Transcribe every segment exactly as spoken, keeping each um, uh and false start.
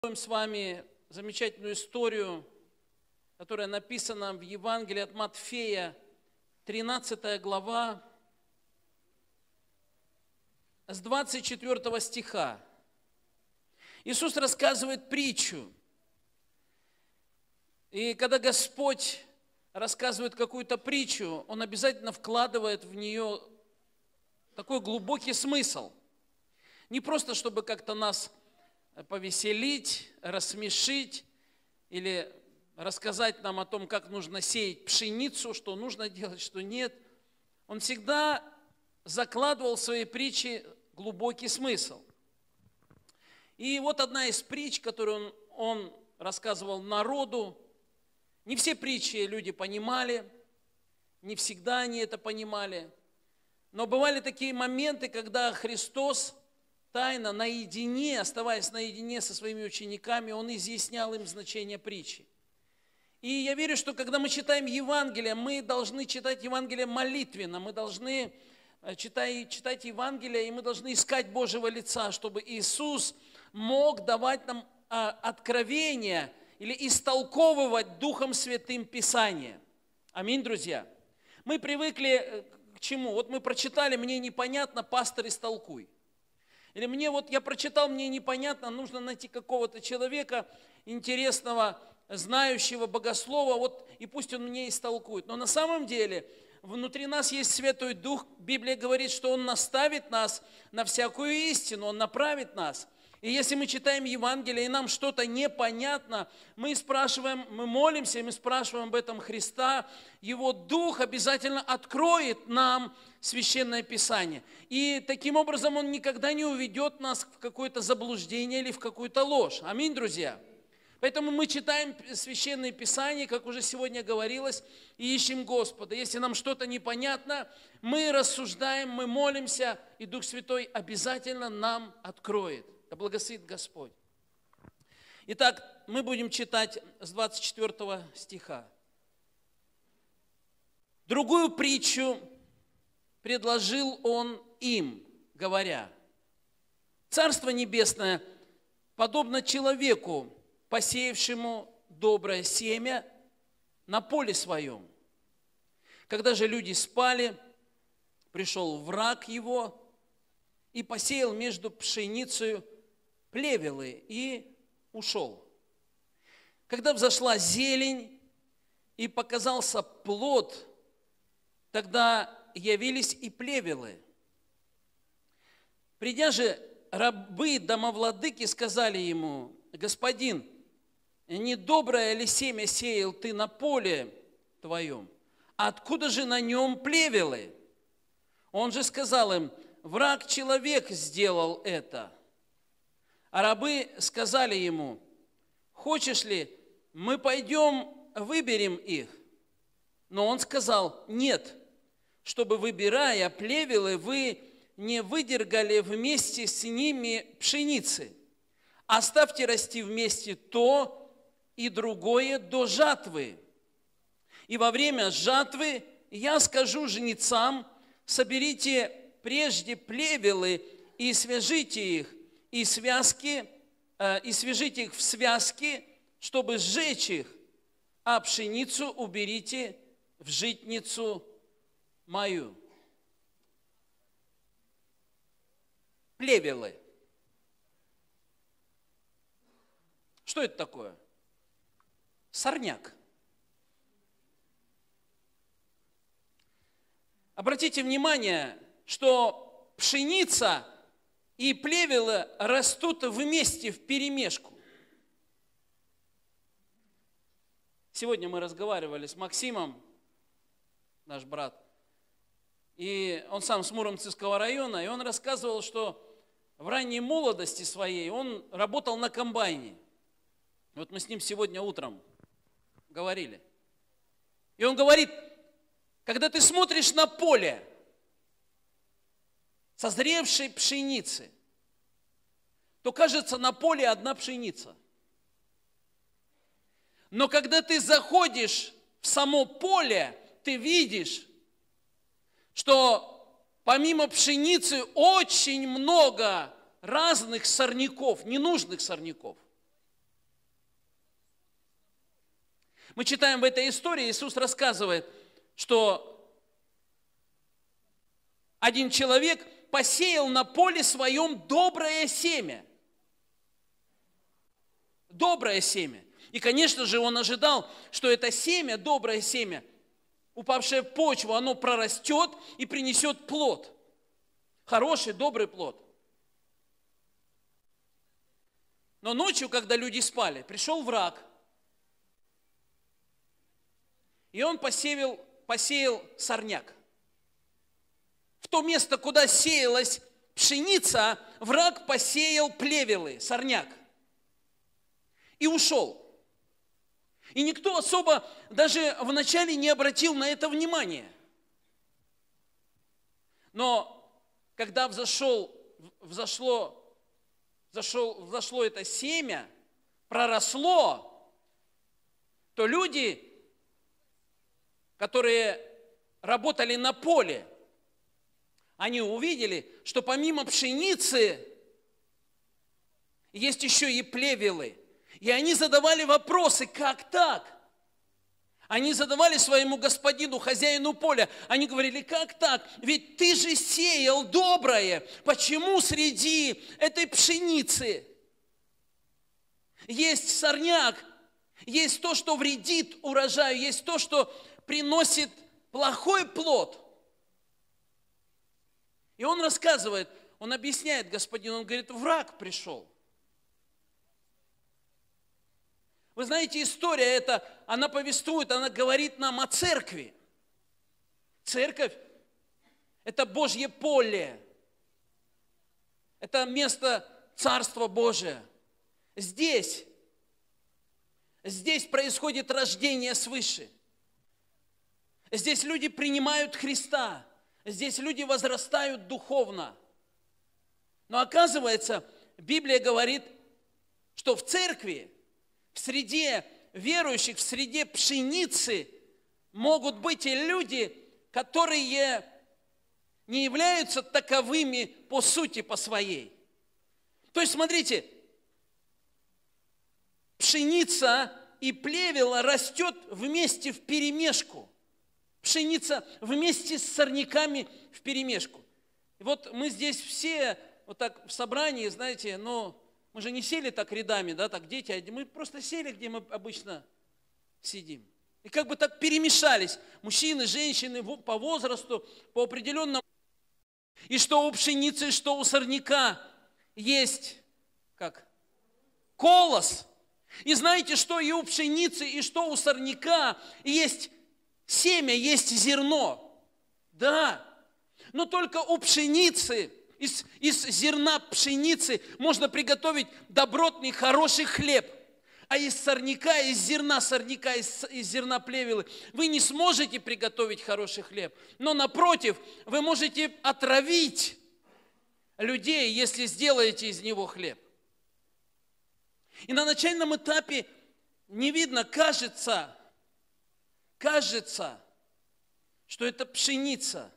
С вами замечательную историю, которая написана в Евангелии от Матфея, тринадцатая глава, с двадцать четвёртого стиха. Иисус рассказывает притчу. И когда Господь рассказывает какую-то притчу, Он обязательно вкладывает в нее такой глубокий смысл. Не просто, чтобы как-то нас повеселить, рассмешить или рассказать нам о том, как нужно сеять пшеницу, что нужно делать, что нет. Он всегда закладывал в свои притчи глубокий смысл. И вот одна из притч, которую он, он рассказывал народу. Не все притчи люди понимали, не всегда они это понимали. Но бывали такие моменты, когда Христос тайно, наедине, оставаясь наедине со своими учениками, Он изъяснял им значение притчи. И я верю, что когда мы читаем Евангелие, мы должны читать Евангелие молитвенно, мы должны читать, читать Евангелие, и мы должны искать Божьего лица, чтобы Иисус мог давать нам откровение или истолковывать Духом Святым Писание. Аминь, друзья. Мы привыкли к чему? Вот мы прочитали, мне непонятно, пастор, истолкуй. Или мне вот, я прочитал, мне непонятно, нужно найти какого-то человека интересного, знающего, богослова, вот, и пусть он мне истолкует. Но на самом деле внутри нас есть Святой Дух. Библия говорит, что Он наставит нас на всякую истину, Он направит нас. И если мы читаем Евангелие, и нам что-то непонятно, мы спрашиваем, мы молимся, мы спрашиваем об этом Христа, Его Дух обязательно откроет нам Священное Писание. И таким образом Он никогда не уведет нас в какое-то заблуждение или в какую-то ложь. Аминь, друзья. Поэтому мы читаем Священное Писание, как уже сегодня говорилось, и ищем Господа. Если нам что-то непонятно, мы рассуждаем, мы молимся, и Дух Святой обязательно нам откроет. Да благословит Господь. Итак, мы будем читать с двадцать четвёртого стиха. Другую притчу предложил Он им, говоря: Царство Небесное подобно человеку, посеявшему доброе семя на поле своем. Когда же люди спали, пришел враг его и посеял между пшеницей плевелы и ушел. Когда взошла зелень и показался плод, тогда явились и плевелы. Придя же рабы домовладыки сказали ему: Господин, недоброе ли семя сеял ты на поле твоем? Откуда же на нем плевелы? Он же сказал им: враг человек сделал это. А рабы сказали ему: хочешь ли, мы пойдем выберем их? Но он сказал: нет, чтобы, выбирая плевелы, вы не выдергали вместе с ними пшеницы. Оставьте расти вместе то и другое до жатвы. И во время жатвы я скажу жнецам: соберите прежде плевелы и свяжите их, и связки, э, и свяжите их в связки, чтобы сжечь их, а пшеницу уберите в житницу мою. Плевелы. Что это такое? Сорняк. Обратите внимание, что пшеница и плевелы растут вместе, вперемешку. Сегодня мы разговаривали с Максимом, наш брат, и он сам с Муромцевского района, и он рассказывал, что в ранней молодости своей он работал на комбайне. Вот мы с ним сегодня утром говорили. И он говорит: когда ты смотришь на поле созревшей пшеницы, то кажется, на поле одна пшеница. Но когда ты заходишь в само поле, ты видишь, что помимо пшеницы очень много разных сорняков, ненужных сорняков. Мы читаем в этой истории, Иисус рассказывает, что один человек посеял на поле своем доброе семя. Доброе семя. И, конечно же, он ожидал, что это семя, доброе семя, упавшее в почву, оно прорастет и принесет плод. Хороший, добрый плод. Но ночью, когда люди спали, пришел враг. И он посеял, посеял сорняк. В то место, куда сеялась пшеница, враг посеял плевелы, сорняк. И ушел. И никто особо даже вначале не обратил на это внимания. Но когда взошел, взошло, взошло, взошло это семя, проросло, то люди, которые работали на поле, они увидели, что помимо пшеницы есть еще и плевелы. И они задавали вопросы, как так? Они задавали своему господину, хозяину поля, они говорили, как так? Ведь ты же сеял доброе, почему среди этой пшеницы есть сорняк, есть то, что вредит урожаю, есть то, что приносит плохой плод? И он рассказывает, он объясняет господину, он говорит, враг пришел. Вы знаете, история эта, она повествует, она говорит нам о церкви. Церковь – это Божье поле. Это место Царства Божия. Здесь, здесь происходит рождение свыше. Здесь люди принимают Христа. Здесь люди возрастают духовно. Но оказывается, Библия говорит, что в церкви, в среде верующих, в среде пшеницы могут быть и люди, которые не являются таковыми по сути, по своей. То есть, смотрите, пшеница и плевела растет вместе вперемешку. Пшеница вместе с сорняками вперемешку. И вот мы здесь все вот так в собрании, знаете, ну, мы же не сели так рядами, да, так дети, а мы просто сели, где мы обычно сидим. И как бы так перемешались мужчины, женщины по возрасту, по определенному. И что у пшеницы, что у сорняка есть, как, колос. И знаете, что и у пшеницы, и что у сорняка есть семя, есть зерно. Да, но только у пшеницы, Из, из зерна пшеницы можно приготовить добротный, хороший хлеб. А из сорняка, из зерна сорняка, из, из зерна плевелы вы не сможете приготовить хороший хлеб. Но напротив, вы можете отравить людей, если сделаете из него хлеб. И на начальном этапе не видно, кажется, кажется, что это пшеница.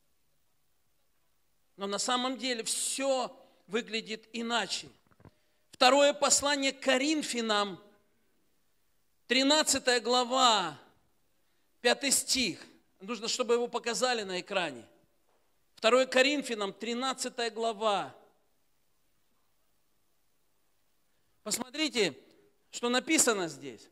Но на самом деле все выглядит иначе. Второе послание к Коринфянам, тринадцатая глава, пятый стих. Нужно, чтобы его показали на экране. Второе Коринфянам, тринадцатая глава. Посмотрите, что написано здесь.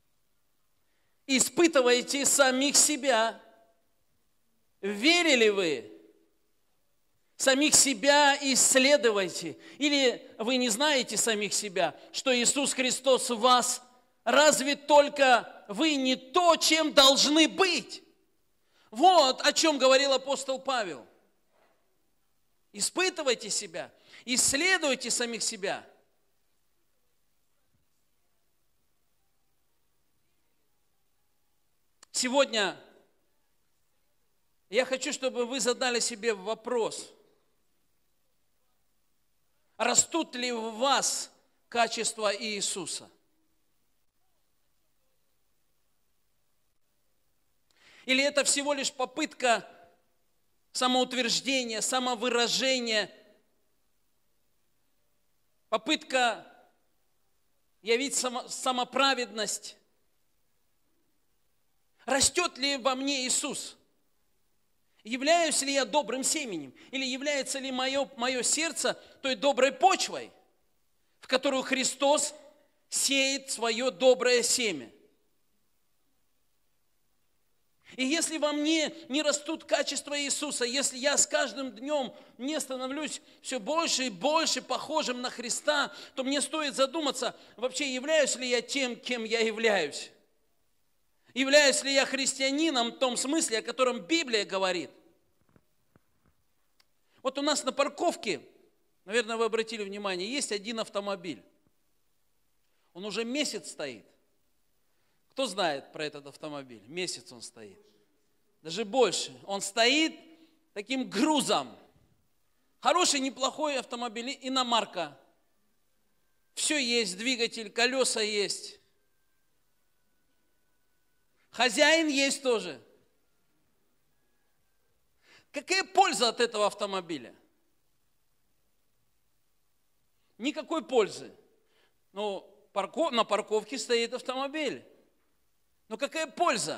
Испытывайте самих себя. Верили вы? Самих себя исследуйте. Или вы не знаете самих себя, что Иисус Христос в вас, разве только вы не то, чем должны быть? Вот о чем говорил апостол Павел. Испытывайте себя, исследуйте самих себя. Сегодня я хочу, чтобы вы задали себе вопрос. Растут ли в вас качества Иисуса? Или это всего лишь попытка самоутверждения, самовыражения, попытка явить само, самоправедность? Растет ли во мне Иисус? Являюсь ли я добрым семенем? Или является ли мое, мое сердце той доброй почвой, в которую Христос сеет свое доброе семя? И если во мне не растут качества Иисуса, если я с каждым днем не становлюсь все больше и больше похожим на Христа, то мне стоит задуматься, вообще являюсь ли я тем, кем я являюсь? Являюсь ли я христианином в том смысле, о котором Библия говорит? Вот у нас на парковке, наверное, вы обратили внимание, есть один автомобиль. Он уже месяц стоит. Кто знает про этот автомобиль? Месяц он стоит. Даже больше. Он стоит таким грузом. Хороший, неплохой автомобиль, иномарка. Все есть, двигатель, колеса есть. Хозяин есть тоже. Какая польза от этого автомобиля? Никакой пользы. Ну, парков... на парковке стоит автомобиль. Но какая польза?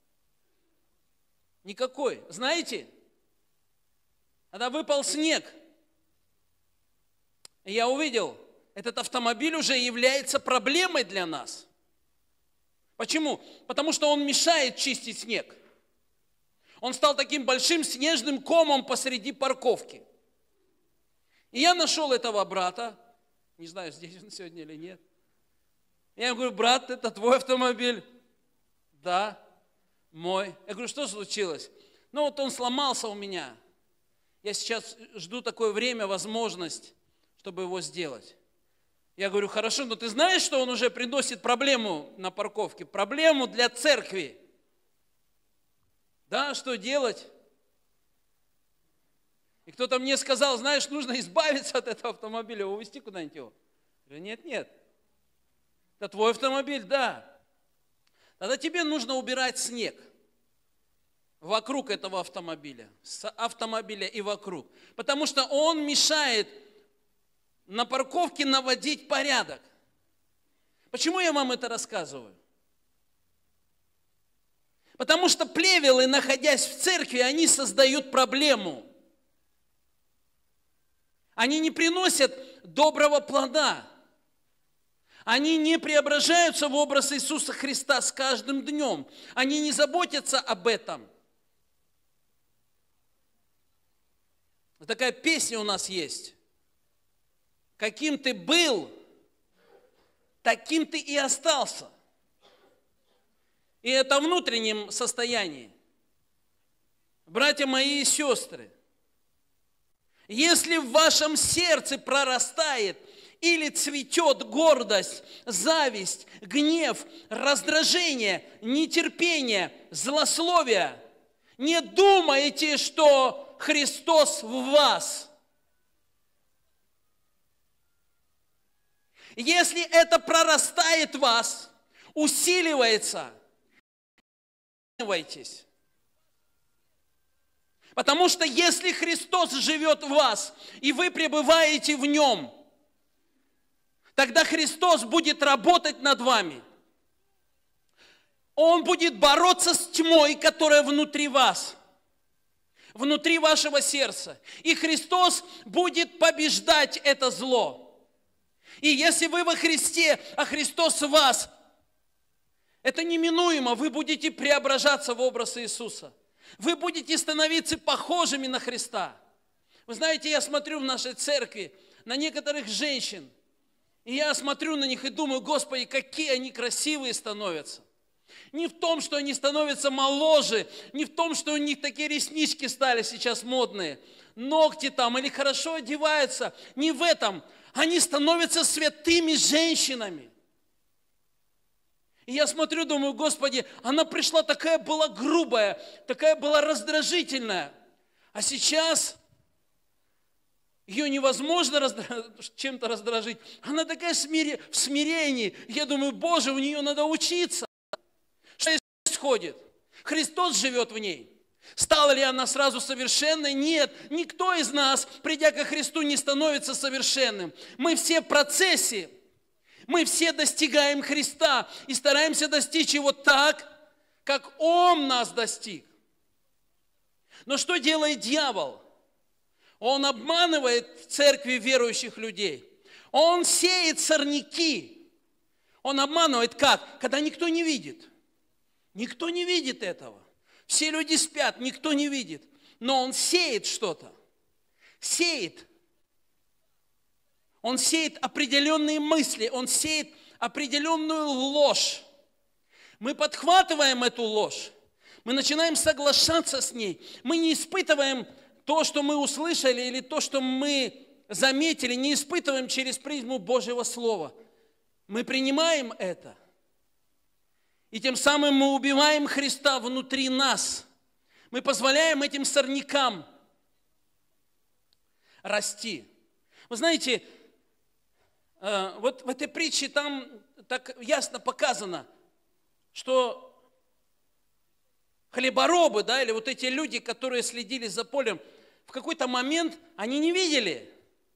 Никакой. Знаете, когда выпал снег, я увидел, этот автомобиль уже является проблемой для нас. Почему? Потому что он мешает чистить снег. Он стал таким большим снежным комом посреди парковки. И я нашел этого брата, не знаю, здесь он сегодня или нет. Я ему говорю: брат, это твой автомобиль? Да, мой. Я говорю: что случилось? Ну вот он сломался у меня. Я сейчас жду такое время, возможность, чтобы его сделать. Я говорю: хорошо, но ты знаешь, что он уже приносит проблему на парковке? Проблему для церкви. Да, что делать? И кто-то мне сказал: знаешь, нужно избавиться от этого автомобиля, увезти куда-нибудь его. Я говорю: нет, нет. Это твой автомобиль, да. Тогда тебе нужно убирать снег вокруг этого автомобиля, с автомобиля и вокруг. Потому что он мешает на парковке наводить порядок. Почему я вам это рассказываю? Потому что плевелы, находясь в церкви, они создают проблему. Они не приносят доброго плода. Они не преображаются в образ Иисуса Христа с каждым днем. Они не заботятся об этом. Такая песня у нас есть. Каким ты был, таким ты и остался. И это в внутреннем состоянии. Братья мои и сестры, если в вашем сердце прорастает или цветет гордость, зависть, гнев, раздражение, нетерпение, злословие, не думайте, что Христос в вас. Если это прорастает в вас, усиливается, не гневайтесь. Потому что если Христос живет в вас, и вы пребываете в Нем, тогда Христос будет работать над вами. Он будет бороться с тьмой, которая внутри вас, внутри вашего сердца. И Христос будет побеждать это зло. И если вы во Христе, а Христос в вас, это неминуемо, вы будете преображаться в образ Иисуса. Вы будете становиться похожими на Христа. Вы знаете, я смотрю в нашей церкви на некоторых женщин, и я смотрю на них и думаю: Господи, какие они красивые становятся. Не в том, что они становятся моложе, не в том, что у них такие реснички стали сейчас модные, ногти там или хорошо одеваются, не в этом. Они становятся святыми женщинами. И я смотрю, думаю: Господи, она пришла такая была грубая, такая была раздражительная, а сейчас ее невозможно раздра... чем-то раздражить. Она такая смири... в смирении. Я думаю: Боже, у нее надо учиться. Что происходит? Христос живет в ней. Стала ли она сразу совершенной? Нет. Никто из нас, придя ко Христу, не становится совершенным. Мы все в процессе. Мы все достигаем Христа и стараемся достичь Его так, как Он нас достиг. Но что делает дьявол? Он обманывает в церкви верующих людей. Он сеет сорняки. Он обманывает как? Когда никто не видит. Никто не видит этого. Все люди спят, никто не видит. Но он сеет что-то. Сеет. Он сеет определенные мысли. Он сеет определенную ложь. Мы подхватываем эту ложь. Мы начинаем соглашаться с ней. Мы не испытываем то, что мы услышали, или то, что мы заметили, не испытываем через призму Божьего Слова. Мы принимаем это. И тем самым мы убиваем Христа внутри нас. Мы позволяем этим сорнякам расти. Вы знаете, вот в этой притче там так ясно показано, что хлеборобы, да, или вот эти люди, которые следили за полем, в какой-то момент они не видели,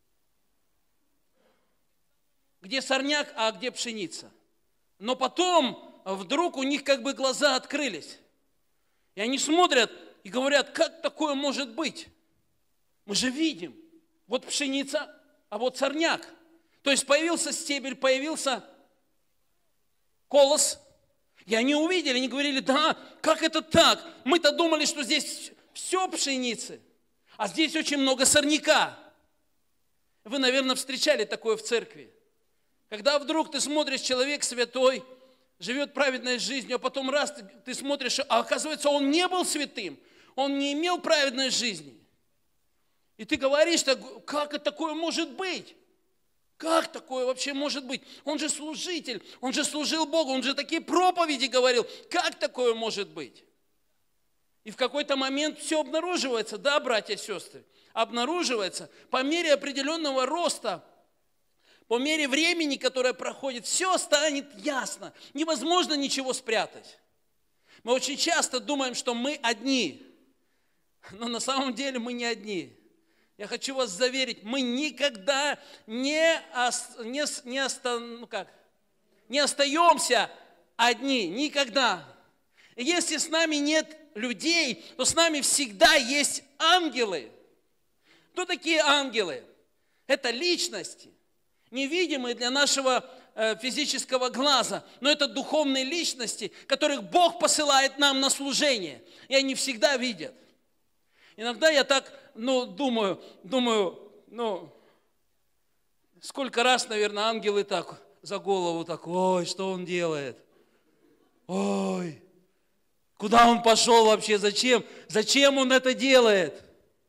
где сорняк, а где пшеница. Но потом вдруг у них как бы глаза открылись. И они смотрят и говорят, как такое может быть? Мы же видим, вот пшеница, а вот сорняк. То есть появился стебель, появился колос. И они увидели, они говорили, да, как это так? Мы-то думали, что здесь все пшеницы, а здесь очень много сорняка. Вы, наверное, встречали такое в церкви. Когда вдруг ты смотришь, человек святой, живет праведной жизнью, а потом раз ты, ты смотришь, а оказывается, он не был святым, он не имел праведной жизни. И ты говоришь, как это такое может быть? Как такое вообще может быть? Он же служитель, он же служил Богу, он же такие проповеди говорил. Как такое может быть? И в какой-то момент все обнаруживается, да, братья и сестры? Обнаруживается по мере определенного роста, по мере времени, которое проходит, все станет ясно. Невозможно ничего спрятать. Мы очень часто думаем, что мы одни, но на самом деле мы не одни. Я хочу вас заверить, мы никогда не, не, не, оста, ну как, не остаемся одни, никогда. И если с нами нет людей, то с нами всегда есть ангелы. Кто такие ангелы? Это личности, невидимые для нашего физического глаза, но это духовные личности, которых Бог посылает нам на служение, и они всегда видят. Иногда я так, ну, думаю, думаю, ну, сколько раз, наверное, ангелы так за голову так, ой, что он делает? Ой, куда он пошел вообще, зачем? Зачем он это делает?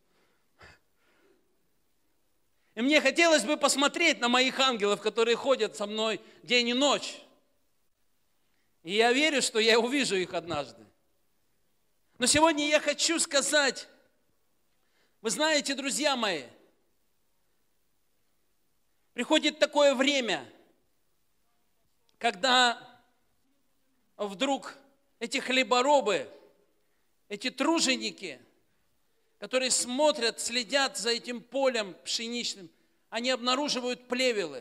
И мне хотелось бы посмотреть на моих ангелов, которые ходят со мной день и ночь. И я верю, что я увижу их однажды. Но сегодня я хочу сказать, вы знаете, друзья мои, приходит такое время, когда вдруг эти хлеборобы, эти труженики, которые смотрят, следят за этим полем пшеничным, они обнаруживают плевелы.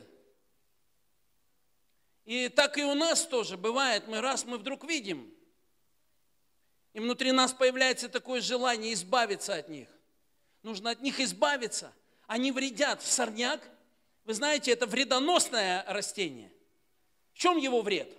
И так и у нас тоже бывает, мы раз мы вдруг видим, и внутри нас появляется такое желание избавиться от них. Нужно от них избавиться. Они вредят. Сорняк, вы знаете, это вредоносное растение. В чем его вред?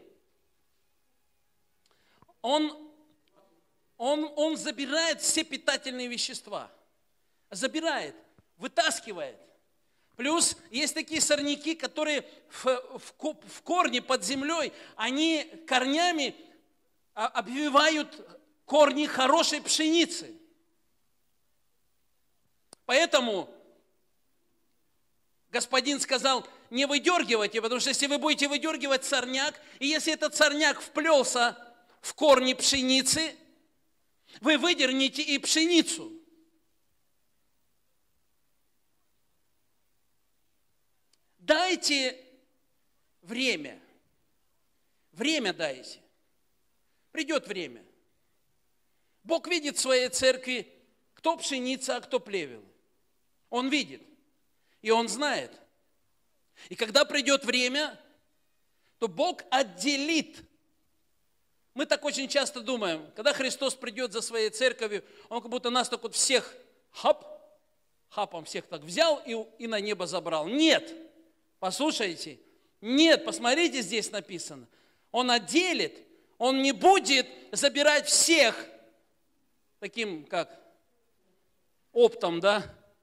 Он, он, он забирает все питательные вещества. Забирает, вытаскивает. Плюс есть такие сорняки, которые в, в, в корне под землей, они корнями обвивают корни хорошей пшеницы. Поэтому Господин сказал, не выдергивайте, потому что если вы будете выдергивать сорняк, и если этот сорняк вплелся в корни пшеницы, вы выдернете и пшеницу. Дайте время. Время дайте. Придет время. Бог видит в своей церкви, кто пшеница, а кто плевел. Он видит. И Он знает. И когда придет время, то Бог отделит Мы так очень часто думаем, когда Христос придет за своей церковью, Он как будто нас так вот всех, хап, хапом всех так взял и, и на небо забрал. Нет, послушайте, нет, посмотрите, здесь написано. Он отделит, Он не будет забирать всех таким, как оптом, да?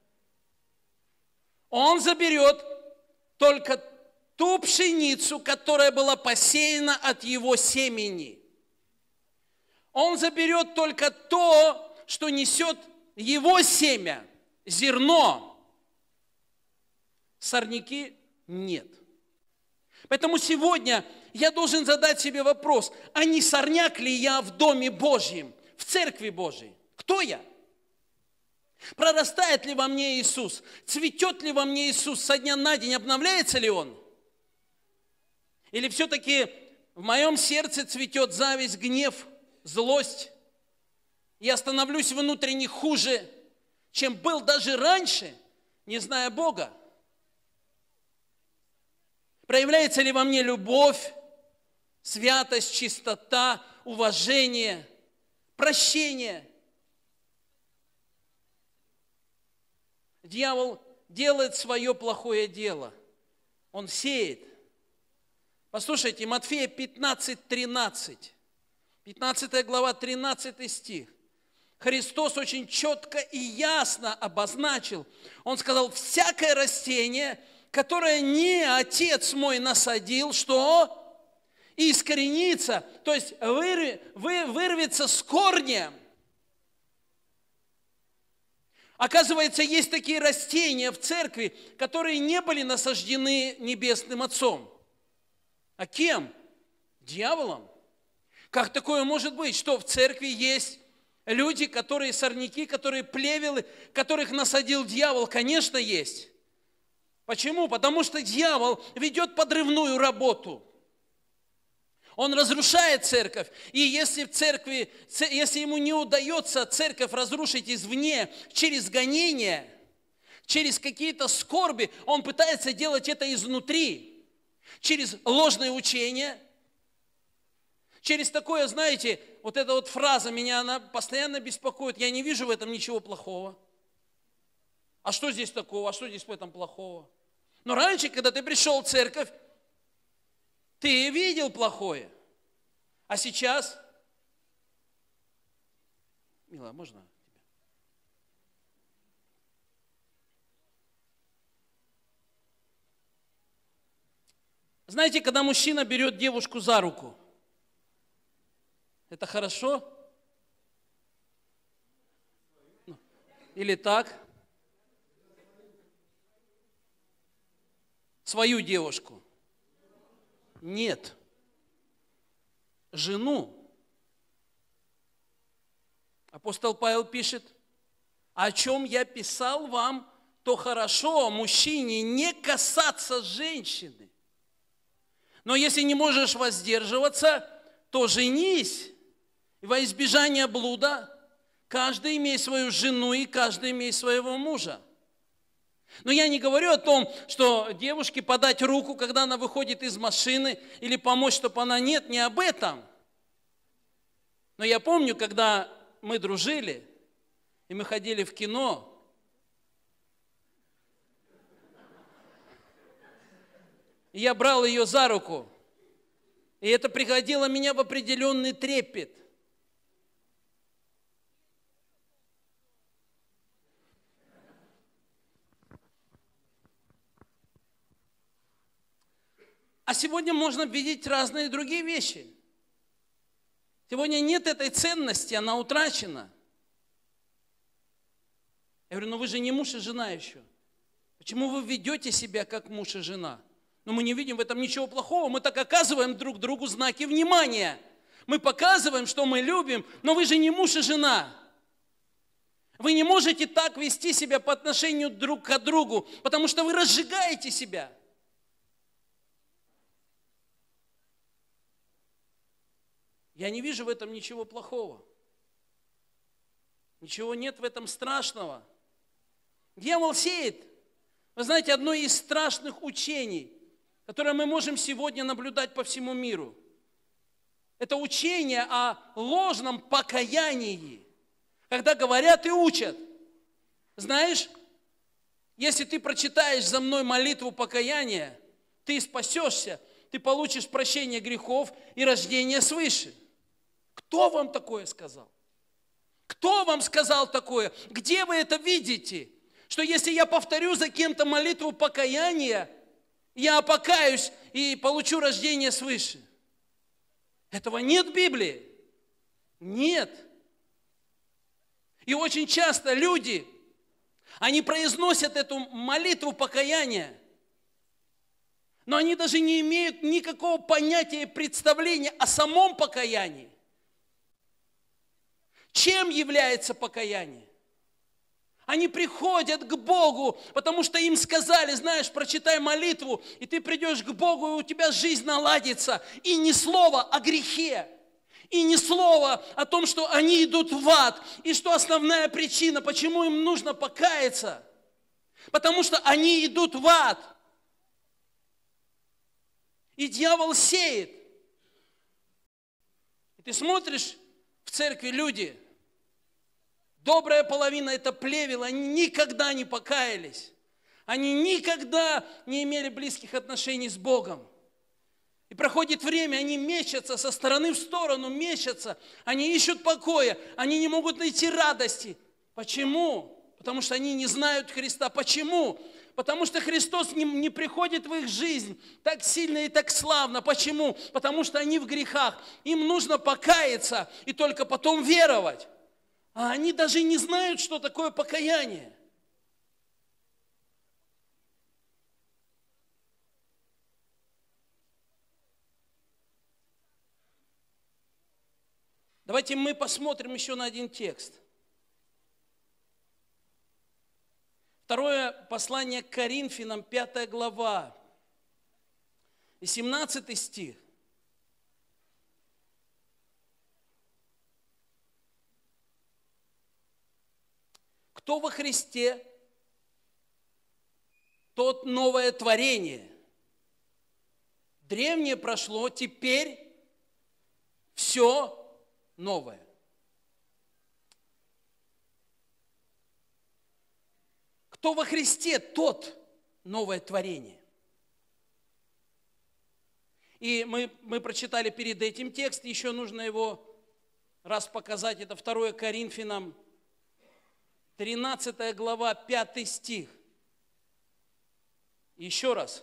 Он заберет только ту пшеницу, которая была посеяна от Его семени. Он заберет только то, что несет Его семя, зерно. Сорняки нет. Поэтому сегодня я должен задать себе вопрос, а не сорняк ли я в Доме Божьем, в Церкви Божьей? Кто я? Прорастает ли во мне Иисус? Цветет ли во мне Иисус? Со дня на день обновляется ли Он? Или все-таки в моем сердце цветет зависть, гнев, злость? Я становлюсь внутренне хуже, чем был даже раньше, не зная Бога. Проявляется ли во мне любовь, святость, чистота, уважение, прощение? Дьявол делает свое плохое дело. Он сеет. Послушайте, Матфея пятнадцать тринадцать. пятнадцатая глава, тринадцатый стих. Христос очень четко и ясно обозначил. Он сказал, всякое растение, которое не Отец мой насадил, что искоренится, то есть вырв, вы, вырвется с корнем. Оказывается, есть такие растения в церкви, которые не были насаждены Небесным Отцом. А кем? Дьяволом. Как такое может быть, что в церкви есть люди, которые сорняки, которые плевелы, которых насадил дьявол? Конечно, есть. Почему? Потому что дьявол ведет подрывную работу. Он разрушает церковь. И если в церкви, если ему не удается церковь разрушить извне через гонение, через какие-то скорби, он пытается делать это изнутри, через ложное учение, через такое, знаете, вот эта вот фраза меня она постоянно беспокоит. Я не вижу в этом ничего плохого. А что здесь такого? А что здесь в этом плохого? Но раньше, когда ты пришел в церковь, ты видел плохое. А сейчас, милая, можно тебя? Знаете, когда мужчина берет девушку за руку, это хорошо? Или так? Свою девушку? Нет. Жену. Апостол Павел пишет, о чем я писал вам, то хорошо мужчине не касаться женщины. Но если не можешь воздерживаться, то женись. Во избежание блуда каждый имеет свою жену и каждый имеет своего мужа. Но я не говорю о том, что девушке подать руку, когда она выходит из машины, или помочь, чтобы она нет, не об этом. Но я помню, когда мы дружили, и мы ходили в кино, и я брал ее за руку, и это приводило меня в определенный трепет. А сегодня можно видеть разные другие вещи. Сегодня нет этой ценности, она утрачена. Я говорю, ну вы же не муж и жена еще. Почему вы ведете себя как муж и жена? Но мы не видим в этом ничего плохого, мы так оказываем друг другу знаки внимания. Мы показываем, что мы любим, но вы же не муж и жена. Вы не можете так вести себя по отношению друг к другу, потому что вы разжигаете себя. Я не вижу в этом ничего плохого. Ничего нет в этом страшного. Дьявол сеет. Вы знаете, одно из страшных учений, которое мы можем сегодня наблюдать по всему миру, Это учение о ложном покаянии, когда говорят и учат. Знаешь, если ты прочитаешь за мной молитву покаяния, ты спасешься, ты получишь прощение грехов и рождение свыше. Кто вам такое сказал? Кто вам сказал такое? Где вы это видите? Что если я повторю за кем-то молитву покаяния, я покаюсь и получу рождение свыше. Этого нет в Библии. Нет. И очень часто люди, они произносят эту молитву покаяния, но они даже не имеют никакого понятия и представления о самом покаянии. Чем является покаяние? Они приходят к Богу, потому что им сказали, знаешь, прочитай молитву, и ты придешь к Богу, и у тебя жизнь наладится. И ни слова о грехе, и ни слова о том, что они идут в ад, и что основная причина, почему им нужно покаяться. Потому что они идут в ад. И дьявол сеет. И ты смотришь в церкви, люди, добрая половина это плевел, они никогда не покаялись. Они никогда не имели близких отношений с Богом. И проходит время, они мечутся со стороны в сторону, мечутся. Они ищут покоя, они не могут найти радости. Почему? Потому что они не знают Христа. Почему? Потому что Христос не, не приходит в их жизнь так сильно и так славно. Почему? Потому что они в грехах. Им нужно покаяться и только потом веровать. А они даже не знают, что такое покаяние. Давайте мы посмотрим еще на один текст. Второе послание к Коринфянам, пятая глава, и семнадцатый стих. Кто во Христе, тот новое творение. Древнее прошло, теперь все новое. Кто во Христе, тот новое творение. И мы, мы прочитали перед этим текст, еще нужно его раз показать. Это второе Коринфянам, тринадцатая глава, пятый стих. Еще раз.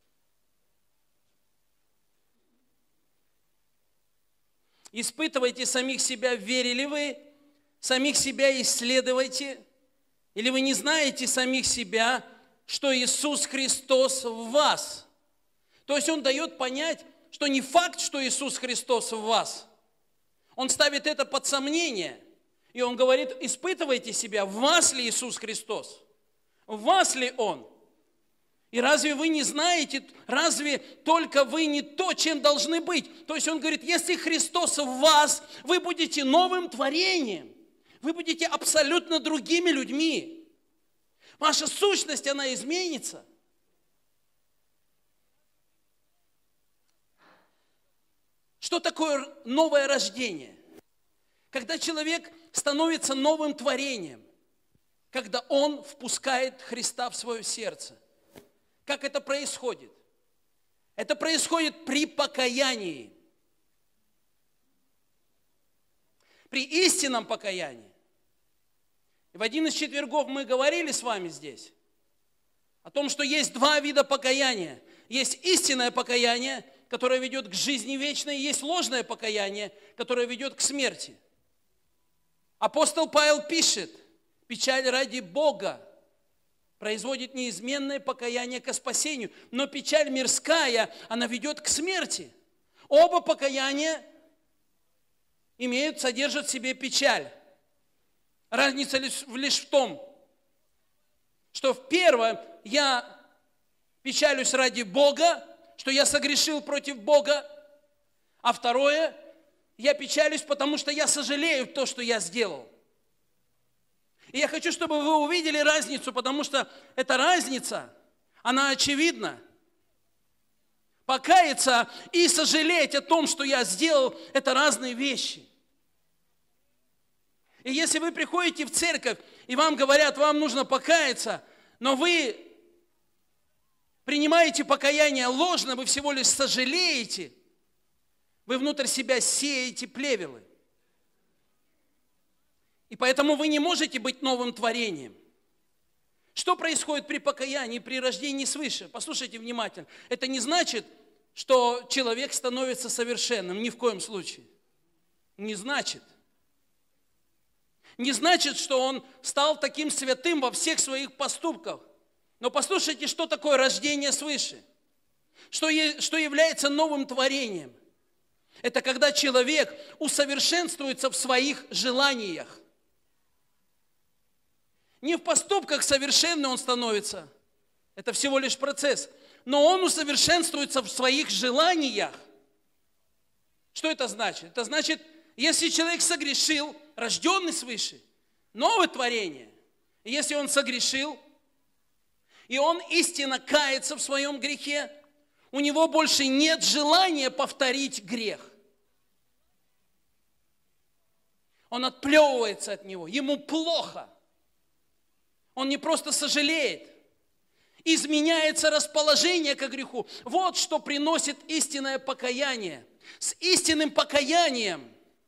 Испытывайте самих себя, верили вы, самих себя исследуйте, или вы не знаете самих себя, что Иисус Христос в вас. То есть Он дает понять, что не факт, что Иисус Христос в вас. Он ставит это под сомнение. И Он говорит, испытывайте себя, в вас ли Иисус Христос? В вас ли Он? И разве вы не знаете, разве только вы не то, чем должны быть? То есть Он говорит, если Христос в вас, вы будете новым творением. Вы будете абсолютно другими людьми. Ваша сущность, она изменится. Что такое новое рождение? Когда человек становится новым творением, когда он впускает Христа в свое сердце. Как это происходит? Это происходит при покаянии. При истинном покаянии. И в один из четвергов мы говорили с вами здесь о том, что есть два вида покаяния. Есть истинное покаяние, которое ведет к жизни вечной, и есть ложное покаяние, которое ведет к смерти. Апостол Павел пишет, печаль ради Бога производит неизменное покаяние ко спасению, но печаль мирская, она ведет к смерти. Оба покаяния имеют, содержат в себе печаль. Разница лишь, лишь в том, что в первом я печалюсь ради Бога, что я согрешил против Бога, а второе, я печалюсь, потому что я сожалею то, что я сделал. И я хочу, чтобы вы увидели разницу, потому что эта разница, она очевидна. Покаяться и сожалеть о том, что я сделал, это разные вещи. И если вы приходите в церковь, и вам говорят, вам нужно покаяться, но вы принимаете покаяние ложно, вы всего лишь сожалеете, вы внутрь себя сеете плевелы. И поэтому вы не можете быть новым творением. Что происходит при покаянии, при рождении свыше? Послушайте внимательно. Это не значит, что человек становится совершенным. Ни в коем случае. Не значит. Не значит, что он стал таким святым во всех своих поступках. Но послушайте, что такое рождение свыше. Что, что является новым творением. Это когда человек усовершенствуется в своих желаниях. Не в поступках совершенный он становится. Это всего лишь процесс. Но он усовершенствуется в своих желаниях. Что это значит? Это значит, если человек согрешил, рожденный свыше, новое творение. И если он согрешил, и он истинно кается в своем грехе, у него больше нет желания повторить грех. Он отплевывается от него, ему плохо. Он не просто сожалеет. Изменяется расположение к греху. Вот что приносит истинное покаяние. С истинным покаянием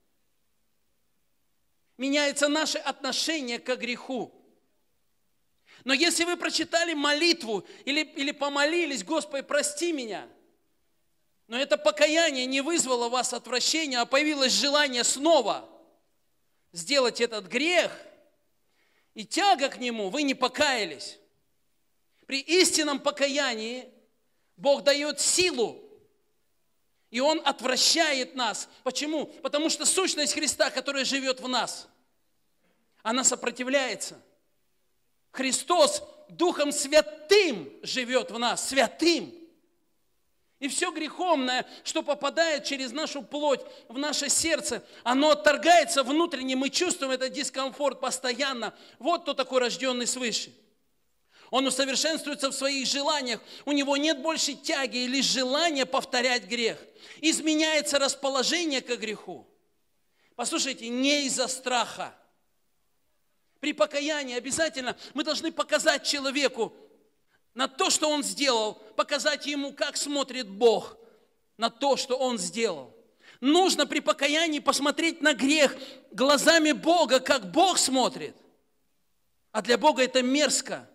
меняется наше отношение к греху. Но если вы прочитали молитву или, или помолились, Господи, прости меня, но это покаяние не вызвало у вас отвращения, а появилось желание снова сделать этот грех, и тяга к нему, вы не покаялись. При истинном покаянии Бог дает силу, и Он отвращает нас. Почему? Потому что сущность Христа, которая живет в нас, она сопротивляется. Христос Духом Святым живет в нас, святым. И все греховное, что попадает через нашу плоть в наше сердце, оно отторгается внутренне, мы чувствуем этот дискомфорт постоянно. Вот кто такой рожденный свыше. Он усовершенствуется в своих желаниях, у него нет больше тяги или желания повторять грех. Изменяется расположение к греху. Послушайте, не из-за страха. При покаянии обязательно мы должны показать человеку на то, что он сделал, показать ему, как смотрит Бог на то, что он сделал. Нужно при покаянии посмотреть на грех глазами Бога, как Бог смотрит. А для Бога это мерзко.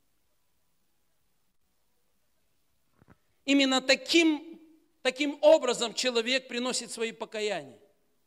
Именно таким, таким образом человек приносит свои покаяния.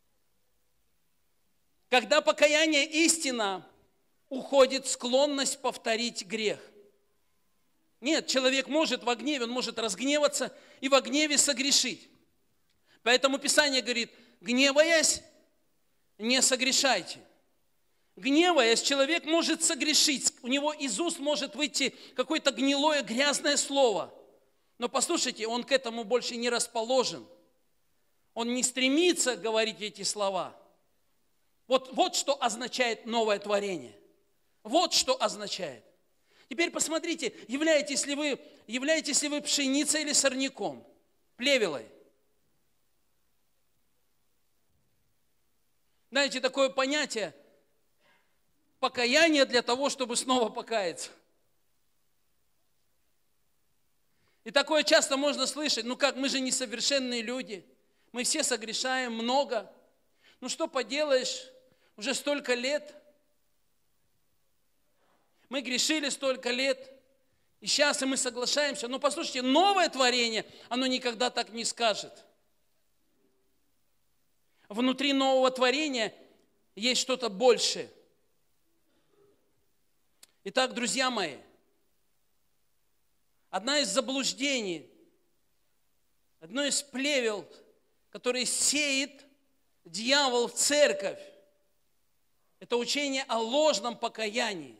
Когда покаяние истина, уходит склонность повторить грех. Нет, человек может в гневе, он может разгневаться и в гневе согрешить. Поэтому Писание говорит, гневаясь, не согрешайте. Гневаясь, человек может согрешить, у него из уст может выйти какое-то гнилое, грязное слово. Но послушайте, он к этому больше не расположен. Он не стремится говорить эти слова. Вот, вот что означает новое творение. Вот что означает. Теперь посмотрите, являетесь ли вы, являетесь ли вы пшеницей или сорняком, плевелой. Знаете, такое понятие покаяние для того, чтобы снова покаяться. И такое часто можно слышать, ну как, мы же несовершенные люди, мы все согрешаем много. Ну что поделаешь, уже столько лет, мы грешили столько лет, и сейчас и мы соглашаемся. Но послушайте, новое творение, оно никогда так не скажет. Внутри нового творения есть что-то большее. Итак, друзья мои, одна из заблуждений, одно из плевел, которые сеет дьявол в церковь, это учение о ложном покаянии.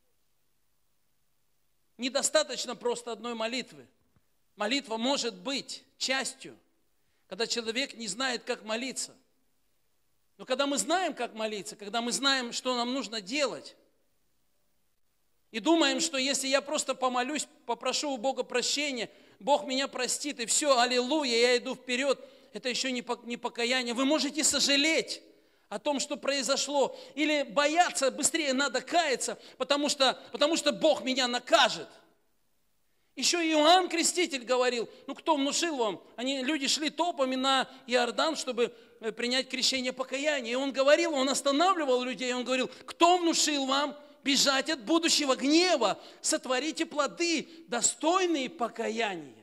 Недостаточно просто одной молитвы. Молитва может быть частью, когда человек не знает, как молиться. Но когда мы знаем, как молиться, когда мы знаем, что нам нужно делать, и думаем, что если я просто помолюсь, попрошу у Бога прощения, Бог меня простит, и все, аллилуйя, я иду вперед. Это еще не покаяние. Вы можете сожалеть о том, что произошло, или бояться, быстрее надо каяться, потому что, потому что Бог меня накажет. Еще Иоанн Креститель говорил, ну кто внушил вам? Они, люди шли толпами на Иордан, чтобы принять крещение покаяния. И он говорил, он останавливал людей, он говорил, кто внушил вам бежать от будущего гнева? Сотворите плоды, достойные покаяния.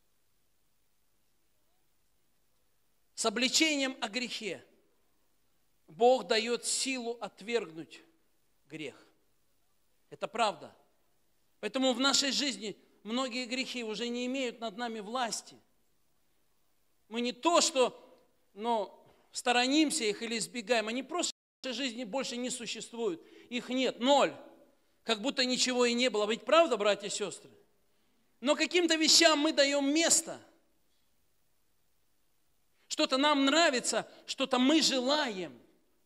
С обличением о грехе Бог дает силу отвергнуть грех. Это правда. Поэтому в нашей жизни многие грехи уже не имеют над нами власти. Мы не то, что но, сторонимся их или избегаем, они просто в нашей жизни больше не существуют. Их нет, ноль. Как будто ничего и не было. Ведь правда, братья и сестры? Но каким-то вещам мы даем место. Что-то нам нравится, что-то мы желаем.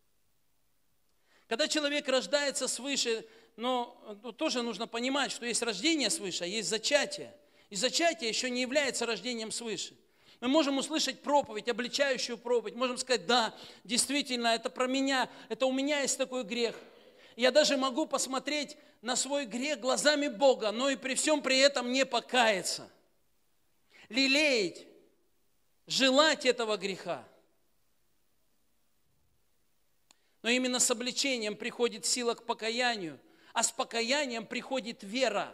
Когда человек рождается свыше, но тоже нужно понимать, что есть рождение свыше, а есть зачатие. И зачатие еще не является рождением свыше. Мы можем услышать проповедь, обличающую проповедь, можем сказать, да, действительно, это про меня, это у меня есть такой грех. Я даже могу посмотреть на свой грех глазами Бога, но и при всем при этом не покаяться. Лелеять, желать этого греха. Но именно с обличением приходит сила к покаянию, а с покаянием приходит вера.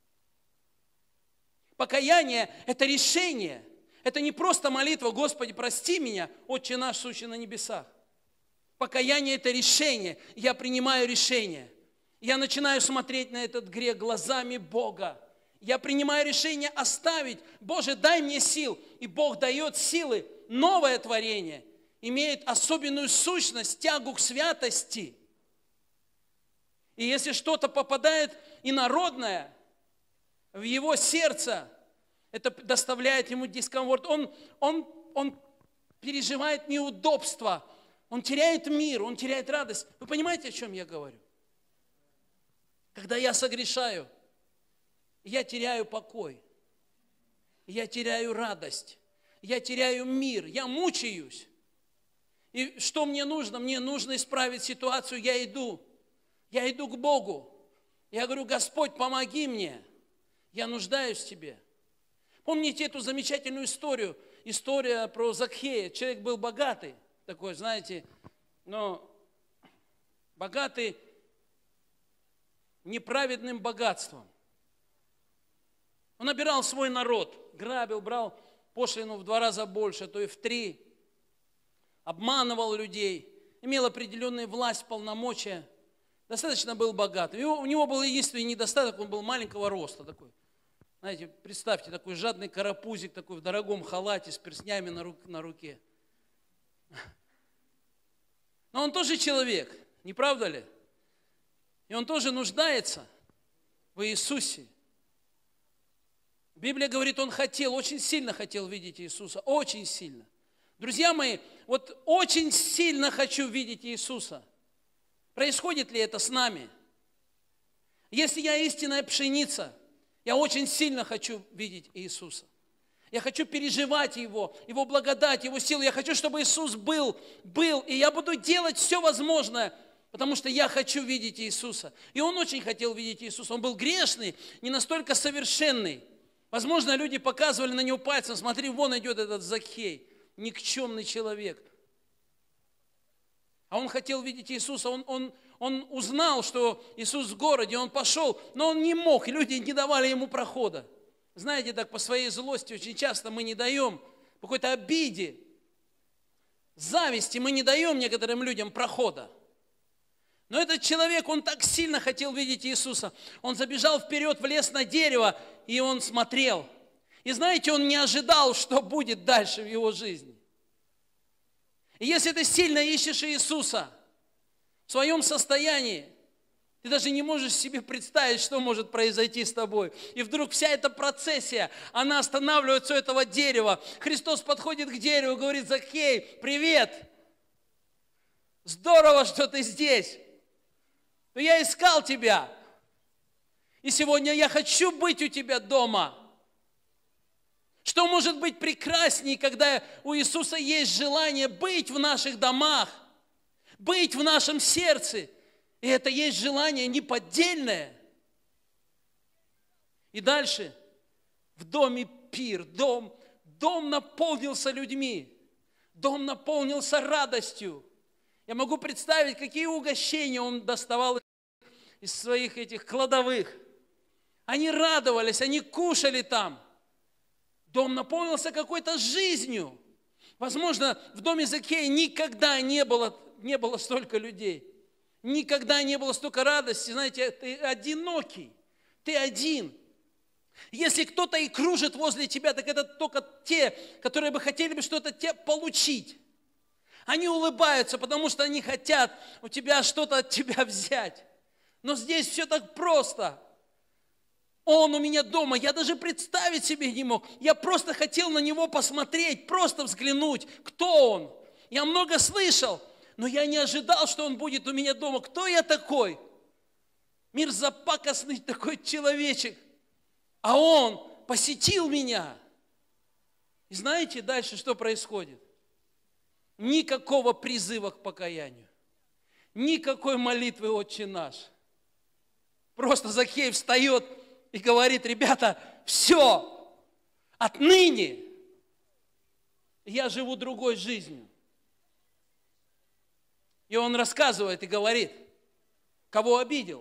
Покаяние – это решение. Это не просто молитва, Господи, прости меня, Отче наш, сущий на небесах. Покаяние – это решение. Я принимаю решение. Я начинаю смотреть на этот грех глазами Бога. Я принимаю решение оставить. Боже, дай мне сил. И Бог дает силы. Новое творение имеет особенную сущность, тягу к святости. И если что-то попадает инородное в его сердце, это доставляет ему дискомфорт. Он, он, он переживает неудобства, он теряет мир, он теряет радость. Вы понимаете, о чем я говорю? Когда я согрешаю, я теряю покой, я теряю радость, я теряю мир, я мучаюсь. И что мне нужно? Мне нужно исправить ситуацию, я иду. Я иду к Богу. Я говорю, Господь, помоги мне. Я нуждаюсь в Тебе. Помните эту замечательную историю? История про Закхея. Человек был богатый, такой, знаете, но богатый неправедным богатством. Он набирал свой народ, грабил, брал пошлину в два раза больше, а то и в три. Обманывал людей, имел определенную власть, полномочия. Достаточно был богатым. У него был единственный недостаток, он был маленького роста такой. Знаете, представьте, такой жадный карапузик, такой в дорогом халате с перстнями на, рук, на руке. Но он тоже человек, не правда ли? И он тоже нуждается в Иисусе. Библия говорит, он хотел, очень сильно хотел видеть Иисуса, очень сильно. Друзья мои, вот очень сильно хочу видеть Иисуса. Происходит ли это с нами? Если я истинная пшеница, я очень сильно хочу видеть Иисуса. Я хочу переживать Его, Его благодать, Его силу. Я хочу, чтобы Иисус был, был, и я буду делать все возможное, потому что я хочу видеть Иисуса. И Он очень хотел видеть Иисуса. Он был грешный, не настолько совершенный. Возможно, люди показывали на Него пальцем, смотри, вон идет этот Закхей, никчемный человек. А он хотел видеть Иисуса, он, он, он узнал, что Иисус в городе, он пошел, но он не мог, и люди не давали ему прохода. Знаете, так по своей злости очень часто мы не даем, по какой-то обиде, зависти мы не даем некоторым людям прохода. Но этот человек, он так сильно хотел видеть Иисуса, он забежал вперед, влез на дерево, и он смотрел. И знаете, он не ожидал, что будет дальше в его жизни. И если ты сильно ищешь Иисуса в своем состоянии, ты даже не можешь себе представить, что может произойти с тобой. И вдруг вся эта процессия, она останавливается у этого дерева. Христос подходит к дереву и говорит, Закхей, привет! Здорово, что ты здесь. Но я искал тебя. И сегодня я хочу быть у тебя дома. Что может быть прекраснее, когда у Иисуса есть желание быть в наших домах, быть в нашем сердце. И это есть желание неподдельное. И дальше в доме пир, дом, дом наполнился людьми, дом наполнился радостью. Я могу представить, какие угощения он доставал из своих этих кладовых. Они радовались, они кушали там. Дом наполнился какой-то жизнью. Возможно, в доме Закхея никогда не было, не было столько людей. Никогда не было столько радости. Знаете, ты одинокий, ты один. Если кто-то и кружит возле тебя, так это только те, которые бы хотели бы что-то те получить. Они улыбаются, потому что они хотят у тебя что-то от тебя взять. Но здесь все так просто. Он у меня дома, я даже представить себе не мог. Я просто хотел на него посмотреть, просто взглянуть, кто он. Я много слышал, но я не ожидал, что он будет у меня дома. Кто я такой? Мерзопакостный такой человечек. А он посетил меня. И знаете дальше, что происходит? Никакого призыва к покаянию. Никакой молитвы «Отче наш». Просто Закхей встает и говорит: ребята, все, отныне я живу другой жизнью. И он рассказывает и говорит, кого обидел,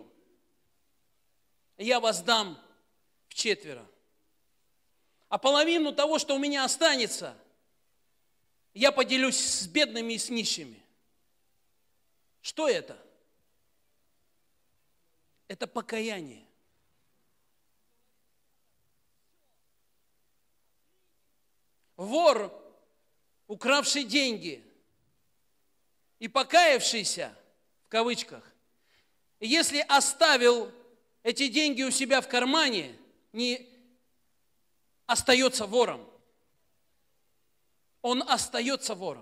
я воздам вчетверо. А половину того, что у меня останется, я поделюсь с бедными и с нищими. Что это? Это покаяние. Вор, укравший деньги и покаявшийся, в кавычках, если оставил эти деньги у себя в кармане, не остается вором. Он остается вором.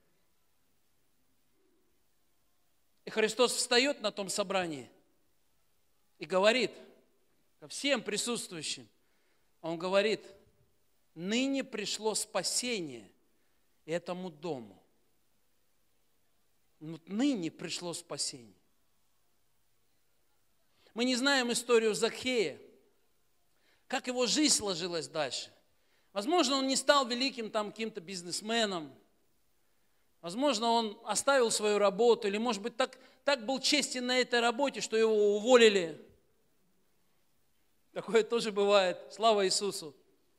И Христос встает на том собрании и говорит ко всем присутствующим, Он говорит: ныне пришло спасение этому дому. Вот ныне пришло спасение. Мы не знаем историю Закхея, как его жизнь сложилась дальше. Возможно, он не стал великим там каким-то бизнесменом. Возможно, он оставил свою работу, или, может быть, так, так был честен на этой работе, что его уволили. Такое тоже бывает. Слава Иисусу.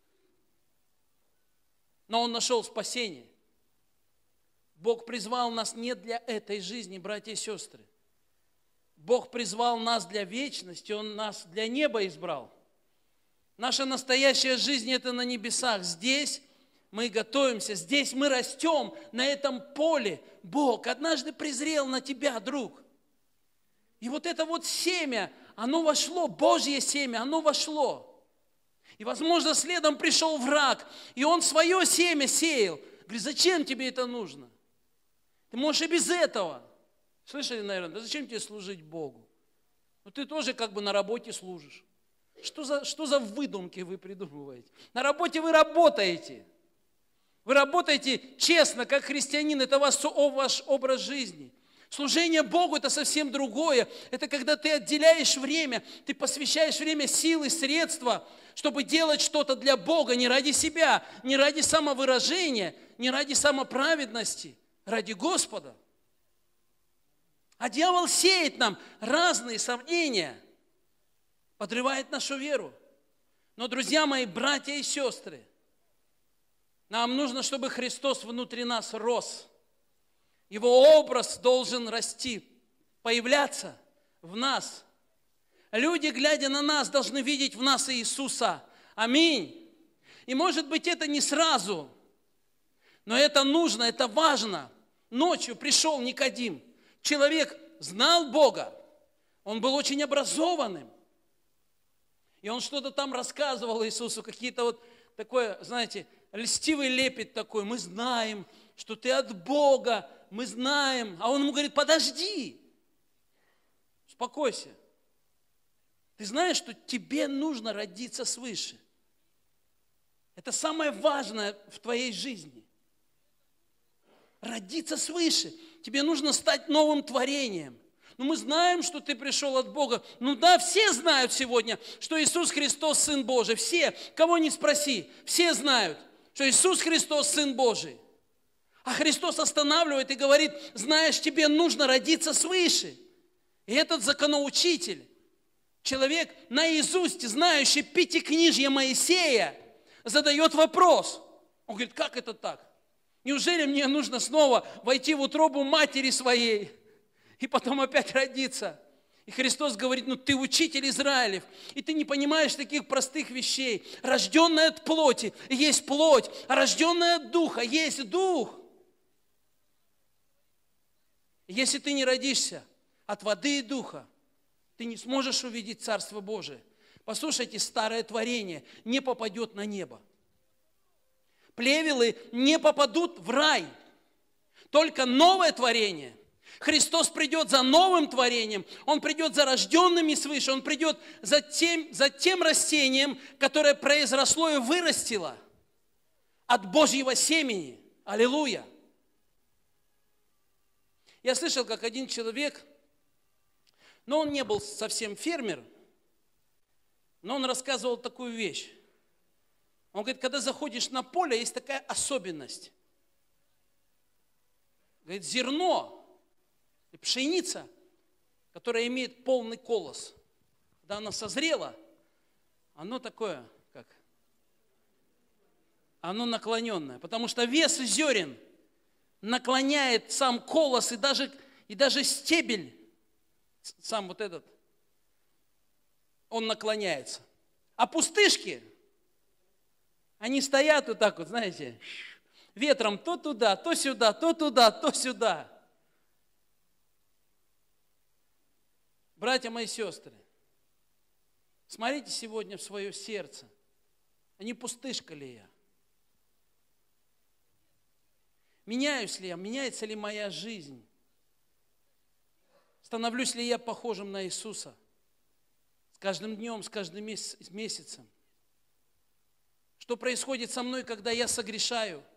Но он нашел спасение. Бог призвал нас не для этой жизни, братья и сестры. Бог призвал нас для вечности, Он нас для неба избрал. Наша настоящая жизнь – это на небесах. Здесь мы готовимся, здесь мы растем, на этом поле. Бог однажды презрел на тебя, друг. И вот это вот семя, оно вошло, Божье семя, оно вошло. И, возможно, следом пришел враг, и он свое семя сеял. Говорит: зачем тебе это нужно? Ты можешь и без этого. Слышали, наверное, да зачем тебе служить Богу? Ну ты тоже как бы на работе служишь. Что за, что за выдумки вы придумываете? На работе вы работаете. Вы работаете честно, как христианин, это ваш, ваш образ жизни. Служение Богу – это совсем другое. Это когда ты отделяешь время, ты посвящаешь время, силы, средства, чтобы делать что-то для Бога, не ради себя, не ради самовыражения, не ради самоправедности, ради Господа. А дьявол сеет нам разные сомнения, подрывает нашу веру. Но, друзья мои, братья и сестры, нам нужно, чтобы Христос внутри нас рос. Его образ должен расти, появляться в нас. Люди, глядя на нас, должны видеть в нас Иисуса. Аминь. И может быть это не сразу, но это нужно, это важно. Ночью пришел Никодим. Человек знал Бога. Он был очень образованным. И он что-то там рассказывал Иисусу, какие-то вот такое, знаете, льстивый лепет такой. Мы знаем, что ты от Бога, мы знаем. А он ему говорит: подожди, успокойся. Ты знаешь, что тебе нужно родиться свыше. Это самое важное в твоей жизни. Родиться свыше. Тебе нужно стать новым творением. Но мы знаем, что ты пришел от Бога. Ну да, все знают сегодня, что Иисус Христос Сын Божий. Все, кого ни спроси, все знают, что Иисус Христос Сын Божий. А Христос останавливает и говорит: знаешь, тебе нужно родиться свыше. И этот законоучитель, человек наизусть знающий пятикнижье Моисея, задает вопрос. Он говорит: как это так? Неужели мне нужно снова войти в утробу матери своей и потом опять родиться? И Христос говорит: ну ты учитель Израилев, и ты не понимаешь таких простых вещей. Рожденная от плоти есть плоть, а рожденная от духа есть дух. Если ты не родишься от воды и духа, ты не сможешь увидеть Царство Божие. Послушайте, старое творение не попадет на небо. Плевелы не попадут в рай. Только новое творение. Христос придет за новым творением. Он придет за рожденными свыше. Он придет за тем, за тем растением, которое произросло и вырастило от Божьего семени. Аллилуйя. Я слышал, как один человек, но он не был совсем фермер, но он рассказывал такую вещь. Он говорит, когда заходишь на поле, есть такая особенность. Говорит, зерно, пшеница, которая имеет полный колос, когда она созрела, оно такое, как, оно наклоненное, потому что вес зерен наклоняет сам колос и даже, и даже стебель, сам вот этот, он наклоняется. А пустышки, они стоят вот так вот, знаете, ветром то туда, то сюда, то туда, то сюда. Братья мои сестры, смотрите сегодня в свое сердце, а не пустышка ли я? Меняюсь ли я, меняется ли моя жизнь? Становлюсь ли я похожим на Иисуса? С каждым днем, с каждым месяцем. Что происходит со мной, когда я согрешаю?